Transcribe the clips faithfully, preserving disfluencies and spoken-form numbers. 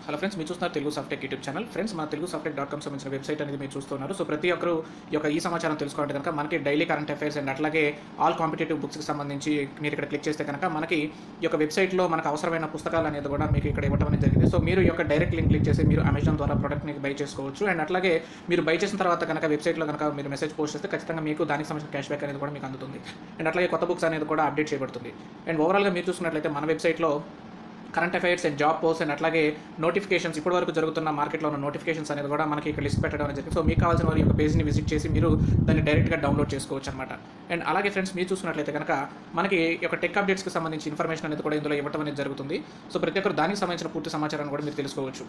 Hello friends, మీరు చూస్తున్నారు Telugu Softech YouTube channel. Friends, మన తెలుగు సాఫ్టెక్ డాట్ కామ్ సంబంధించిన వెబ్సైట్ అనేది మీరు చూస్తున్నారు. సో ప్రతి ఒక్కరు ఈ యొక్క ఈ సమాచారం తెలుసుకోవాలంటే కనుక మనకి డైలీ కరెంట్ అఫైర్స్ అండ్ అట్లాగే ఆల్ కాంపిటేటివ్ బుక్స్కి సంబంధించి మీరు ఇక్కడ క్లిక్ చేస్తే కనుక మనకి ఈ యొక్క వెబ్సైట్లో మనకు అవసరమైన పుస్తకాలు అనేది కూడా మీకు ఇక్కడ ఇవ్వడం అనేది జరిగింది. సో మీరు ఈ యొక్క డైరెక్ట్ లింక్ క్లిక్ చేసి మీరు అమెజాన్ ద్వారా ప్రోడక్ట్ని బై చేసుకోవచ్చు. అండ్ అట్లాగే మీరు బై చేసిన తర్వాత కనుక వెబ్సైట్లో కనుక మీరు మెసేజ్ పోస్ట్ చేస్తే ఖచ్చితంగా మీకు దానికి సంబంధించిన క్యాష్ బ్యాక్ అనేది కూడా మీకు అందుతుంది. అండ్ అట్లాగే కొత్త బుక్స్ అనేది కూడా అప్డేట్ చేయబడుతుంది. అండ్ ఓవరాల్గా మీరు చూసుకున్నట్లయితే మన వెబ్సైట్లో current affairs and job post and అట్లాగే నోటిఫికేషన్స్ ఇప్పటి వరకు జరుగుతున్న మార్కెట్లో ఉన్న నోటిఫికేషన్స్ అనేది కూడా మనకి ఇక్కడ లిస్ట్ పెట్టడం అనేది జరిగింది. సో మీకు కావాల్సిన వారి యొక్క పేజ్ని విజిట్ చేసి మీరు దాన్ని డైరెక్ట్గా డౌన్లోడ్ చేసుకోవచ్చు అనమాట. అండ్ అలాగే ఫ్రెండ్స్, మీరు చూసుకున్నట్లయితే కనుక మనకి ఈ యొక్క టెక్ అప్డేట్స్కి సంబంధించి ఇన్ఫర్మేషన్ అనేది కూడా ఇందులో ఇవ్వడం అనేది జరుగుతుంది. సో ప్రతి ఒక్కరు దానికి సంబంధించిన పూర్తి సమాచారాన్ని కూడా మీరు తెలుసుకోవచ్చు.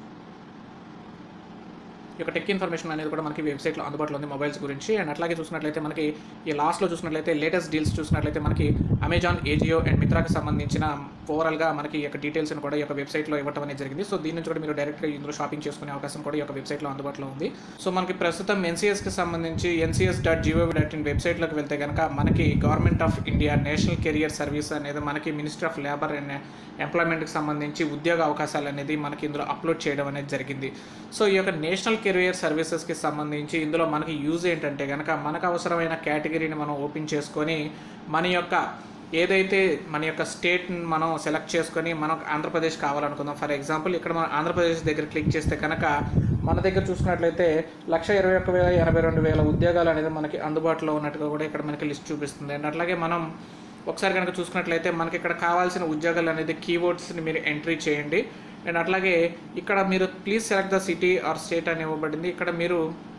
ఈ యొక్క టెక్ ఇన్ఫర్మేషన్ అనేది కూడా మనకి వెబ్సైట్లో అందుబాటులో ఉంది మొబైల్స్ గురించి. అండ్ అట్లాగే చూసినట్లయితే మనకి ఈ లాస్ట్లో చూసినట్లయితే లేటెస్ట్ డీల్స్ చూసినట్లయితే మనకి అమెజాన్, ఏజియో అండ్ మిత్రాకి సంబంధించిన ఓవరాల్గా మనకి ఈ యొక్క డీటెయిల్స్ని కూడా ఈ యొక్క వెబ్సైట్లో ఇవ్వడం అనేది జరిగింది. సో దీని నుంచి కూడా మీరు డైరెక్ట్గా ఇందులో షాపింగ్ చేసుకునే అవకాశం కూడా ఈ యొక్క వెబ్సైట్లో అందుబాటులో ఉంది. సో మనకి ప్రస్తుతం ఎన్సీఎస్కి సంబంధించి NCS dot GOV dot in వెబ్సైట్లోకి వెళ్తే కనుక మనకి government of India national career service అనేది మనకి మినిస్ట్రీ ఆఫ్ లేబర్ అండ్ ఎంప్లాయ్మెంట్కి సంబంధించి ఉద్యోగ అవకాశాలు అనేది మనకి ఇందులో అప్లోడ్ చేయడం అనేది జరిగింది. సో ఈ యొక్క నేషనల్ కెరియర్ సర్వీసెస్కి సంబంధించి ఇందులో మనకి యూజ్ ఏంటంటే కనుక మనకు అవసరమైన కేటగిరీని మనం ఓపెన్ చేసుకొని మన యొక్క ఏదైతే మన యొక్క స్టేట్ని మనం సెలెక్ట్ చేసుకొని మనకు ఆంధ్రప్రదేశ్ కావాలనుకుందాం. ఫర్ ఎగ్జాంపుల్ ఇక్కడ మనం ఆంధ్రప్రదేశ్ దగ్గర క్లిక్ చేస్తే కనుక మన దగ్గర చూసుకున్నట్లయితే లక్ష ఇరవై ఒక్క వేల ఎనభై రెండు వేల ఉద్యోగాలు అనేది మనకి అందుబాటులో ఉన్నట్టుగా కూడా ఇక్కడ మనకి లిస్ట్ చూపిస్తుంది. అండ్ అట్లాగే మనం ఒకసారి కనుక చూసుకున్నట్లయితే మనకి ఇక్కడ కావాల్సిన ఉద్యోగాలు అనేది కీవర్డ్స్ని మీరు ఎంట్రీ చేయండి. అండ్ అట్లాగే ఇక్కడ మీరు please select the city or state అని ఇవ్వబడింది. ఇక్కడ మీరు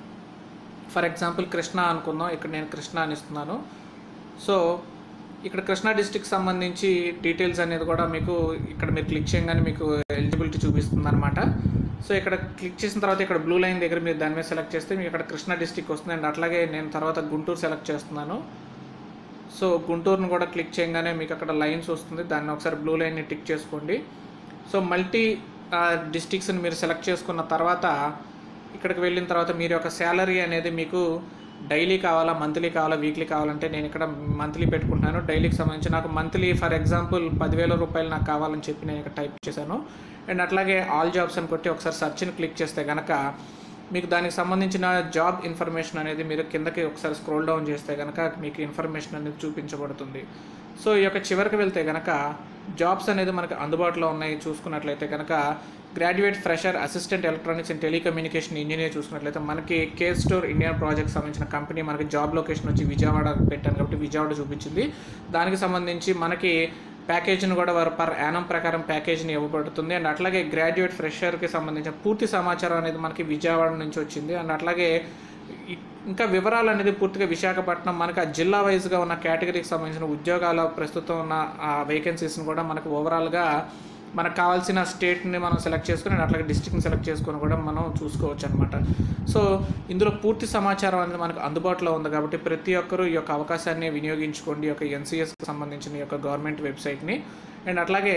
ఫర్ ఎగ్జాంపుల్ కృష్ణా అనుకుందాం. ఇక్కడ నేను కృష్ణా అని ఇస్తున్నాను. సో ఇక్కడ కృష్ణా డిస్ట్రిక్ట్ సంబంధించి డీటెయిల్స్ అనేది కూడా మీకు ఇక్కడ మీరు క్లిక్ చేయగానే మీకు ఎలిజిబిలిటీ చూపిస్తుంది అనమాట. సో ఇక్కడ క్లిక్ చేసిన తర్వాత ఇక్కడ బ్లూ లైన్ దగ్గర మీరు దాని మీద సెలెక్ట్ చేస్తే మీకు ఇక్కడ కృష్ణా డిస్ట్రిక్ట్ వస్తుంది. అండ్ అట్లాగే నేను తర్వాత గుంటూరు సెలెక్ట్ చేస్తున్నాను. సో గుంటూరును కూడా క్లిక్ చేయగానే మీకు అక్కడ లైన్స్ వస్తుంది. దాన్ని ఒకసారి బ్లూ లైన్ని టిక్ చేసుకోండి. సో మల్టీ డిస్ట్రిక్ట్స్ని మీరు సెలెక్ట్ చేసుకున్న తర్వాత ఇక్కడికి వెళ్ళిన తర్వాత మీరు యొక్క శాలరీ అనేది మీకు డైలీ కావాలా, మంత్లీ కావాలా, వీక్లీ కావాలంటే నేను ఇక్కడ మంత్లీ పెట్టుకుంటున్నాను. డైలీకి సంబంధించి నాకు మంత్లీ ఫర్ ఎగ్జాంపుల్ పదివేల రూపాయలు నాకు కావాలని చెప్పి నేను ఇక్కడ టైప్ చేశాను. అండ్ అట్లాగే ఆల్ జాబ్స్ అని కొట్టి ఒకసారి సర్చ్ని క్లిక్ చేస్తే కనుక మీకు దానికి సంబంధించిన జాబ్ ఇన్ఫర్మేషన్ అనేది మీరు కిందకి ఒకసారి స్క్రోల్ డౌన్ చేస్తే కనుక మీకు ఇన్ఫర్మేషన్ అనేది చూపించబడుతుంది. సో ఈ యొక్క చివరికి వెళ్తే కనుక జాబ్స్ అనేది మనకు అందుబాటులో ఉన్నాయి. చూసుకున్నట్లయితే కనుక graduate fresher assistant electronics and telecommunication engineer చూసుకున్నట్లయితే మనకి కే స్టోర్ ఇండియా ప్రాజెక్ట్ సంబంధించిన కంపెనీ మనకి జాబ్ లొకేషన్ వచ్చి విజయవాడ పెట్టాను కాబట్టి విజయవాడ చూపించింది. దానికి సంబంధించి మనకి ప్యాకేజీని కూడా వారు పర్ యానం ప్రకారం ప్యాకేజీని ఇవ్వబడుతుంది. అండ్ అట్లాగే గ్రాడ్యుయేట్ ఫ్రెషర్కి సంబంధించిన పూర్తి సమాచారం అనేది మనకి విజయవాడ నుంచి వచ్చింది. అండ్ అట్లాగే ఇంకా వివరాలు అనేది పూర్తిగా విశాఖపట్నం మనకి ఆ జిల్లా వైజ్గా ఉన్న కేటగిరీకి సంబంధించిన ఉద్యోగాల ప్రస్తుతం ఉన్న ఆ వేకెన్సీస్ని కూడా మనకు ఓవరాల్గా మనకు కావాల్సిన స్టేట్ని మనం సెలెక్ట్ చేసుకుని అట్లాగే డిస్ట్రిక్ట్ని సెలెక్ట్ చేసుకొని కూడా మనం చూసుకోవచ్చు అనమాట. సో ఇందులో పూర్తి సమాచారం అనేది మనకు అందుబాటులో ఉంది కాబట్టి ప్రతి ఒక్కరూ ఈ యొక్క అవకాశాన్ని వినియోగించుకోండి. ఈ యొక్క ఎన్సీఎస్కి సంబంధించిన ఈ యొక్క గవర్నమెంట్ వెబ్సైట్ని. అండ్ అట్లాగే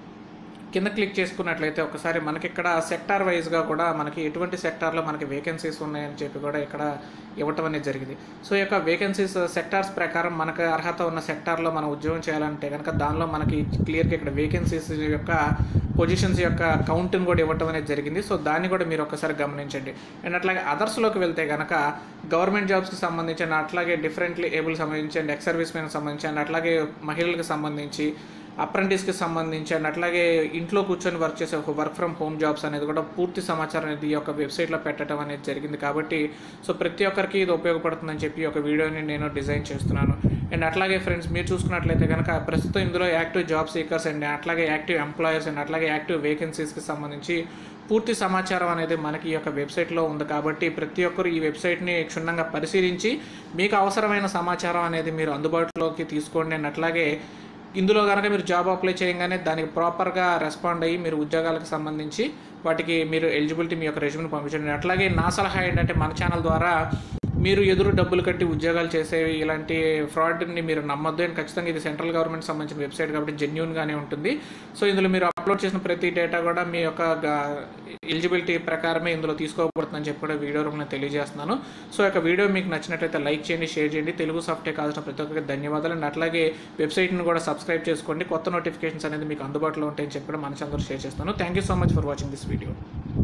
కింద క్లిక్ చేసుకున్నట్లయితే ఒకసారి మనకి ఇక్కడ సెక్టార్ వైజ్గా కూడా మనకి ఎటువంటి సెక్టార్లో మనకి వేకెన్సీస్ ఉన్నాయని చెప్పి కూడా ఇక్కడ ఇవ్వటం అనేది జరిగింది. సో ఈ యొక్క వేకెన్సీస్ సెక్టార్స్ ప్రకారం మనకు అర్హత ఉన్న సెక్టార్లో మనం ఉద్యోగం చేయాలంటే కనుక దానిలో మనకి క్లియర్గా ఇక్కడ వేకెన్సీస్ యొక్క పొజిషన్స్ యొక్క కౌంట్ని కూడా ఇవ్వటం అనేది జరిగింది. సో దాన్ని కూడా మీరు ఒకసారి గమనించండి. అండ్ అట్లాగే అదర్స్లోకి వెళ్తే కనుక గవర్నమెంట్ జాబ్స్కి సంబంధించి అండ్ అట్లాగే డిఫరెంట్లీ ఏబుల్ సంబంధించి అండ్ ఎక్స్ సర్వీస్ మెన్కి సంబంధించి అండ్ అట్లాగే మహిళలకు సంబంధించి అప్రెంటిస్కి సంబంధించి అండ్ అట్లాగే ఇంట్లో కూర్చొని వర్క్ చేసే ఒక వర్క్ ఫ్రమ్ హోమ్ జాబ్స్ అనేది కూడా పూర్తి సమాచారం అనేది ఈ యొక్క వెబ్సైట్లో పెట్టడం అనేది జరిగింది. కాబట్టి సో ప్రతి ఒక్కరికి ఇది ఉపయోగపడుతుందని చెప్పి ఒక వీడియోని నేను డిజైన్ చేస్తున్నాను. అండ్ అట్లాగే ఫ్రెండ్స్, మీరు చూసుకున్నట్లయితే కనుక ప్రస్తుతం ఇందులో యాక్టివ్ జాబ్ సీకర్స్ అండ్ అట్లాగే యాక్టివ్ ఎంప్లాయర్స్ అండ్ అట్లాగే యాక్టివ్ వేకెన్సీస్కి సంబంధించి పూర్తి సమాచారం అనేది మనకి ఈ యొక్క వెబ్సైట్లో ఉంది. కాబట్టి ప్రతి ఒక్కరు ఈ వెబ్సైట్ని క్షుణ్ణంగా పరిశీలించి మీకు అవసరమైన సమాచారం అనేది మీరు అందుబాటులోకి తీసుకోండి. అండ్ అట్లాగే ఇందులో కనుక మీరు జాబ్ అప్లై చేయగానే దానికి ప్రాపర్గా రెస్పాండ్ అయ్యి మీరు ఉద్యోగాలకు సంబంధించి వాటికి మీరు ఎలిజిబిలిటీ మీ యొక్క రెజ్యూమ్ని పంపించండి. అట్లాగే నా సలహా ఏంటంటే మన ఛానల్ ద్వారా మీరు ఎదురు డబ్బులు కట్టి ఉద్యోగాలు చేసేవి ఇలాంటి ఫ్రాడ్ని మీరు నమ్మొద్దు. అండ్ ఖచ్చితంగా ఇది సెంట్రల్ గవర్నమెంట్ సంబంధించిన వెబ్సైట్ కాబట్టి జెన్యూన్గానే ఉంటుంది. సో ఇందులో మీరు అప్లోడ్ చేసిన ప్రతి డేటా కూడా మీ యొక్క ఎలిజిబిలిటీ ప్రకారమే ఇందులో తీసుకోబడుతుందని చెప్పి కూడా వీడియో రూపంలో తెలియజేస్తున్నాను. సో యొక్క వీడియో మీకు నచ్చినట్లయితే లైక్ చేయండి, షేర్ చేయండి. తెలుగు సాఫ్ట్వేర్ కావాల్సిన ప్రతి ఒక్కరికి ధన్యవాదాలు. అండ్ అట్లాగే వెబ్సైట్ని కూడా సబ్స్క్రైబ్ చేసుకోండి. కొత్త నోటిఫికేషన్స్ అనేది మీకు అందుబాటులో ఉంటాయని చెప్పి కూడా మన ఛానల్ షేర్ చేస్తాను. Thank you so much for watching this video.